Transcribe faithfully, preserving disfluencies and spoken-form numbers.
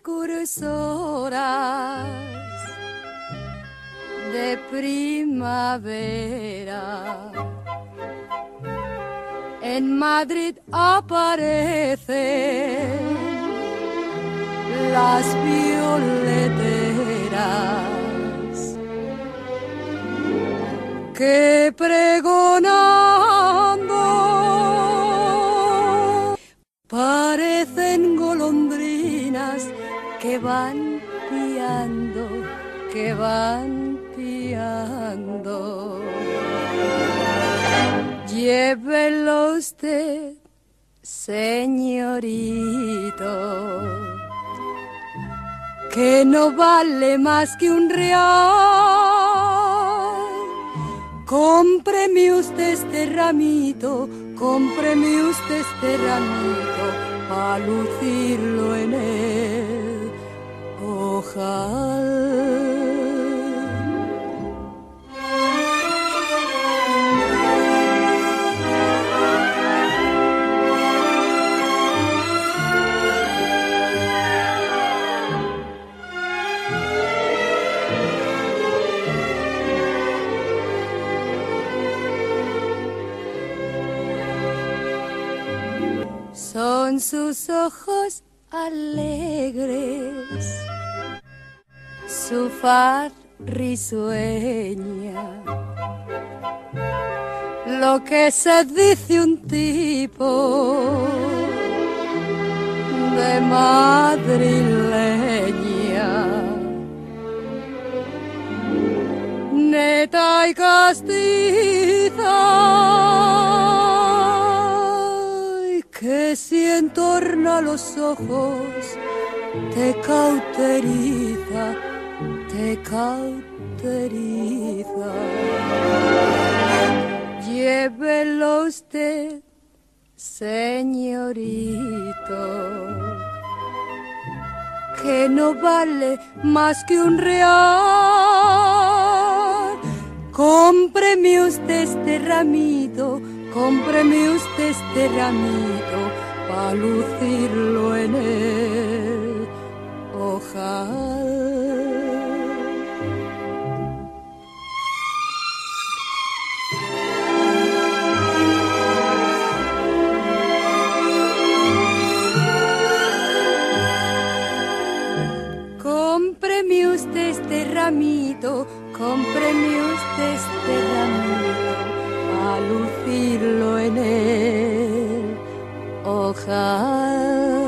precursoras de primavera. En Madrid aparecen las violeteras que pregonando parecen golondrinas que van piando, que van piando. Llévelo usted, señorito, que no vale más que un real. Cómpreme usted este ramito, cómpreme usted este ramito, pa' lucirlo en el ojal. Son sus ojos alegres, su faz risueña, lo que se dice un tipo de madrileña, neta y castiza, que si entorna los ojos te cauteriza, te cauteriza. Llévelo usted, señorito, que no vale más que un real. Cómpreme usted este ramito, cómpreme usted este ramito, pa' lucirlo en el ojal. Cómpreme usted este ramito, cómpreme usted este ramito, a lucirlo en el ojal.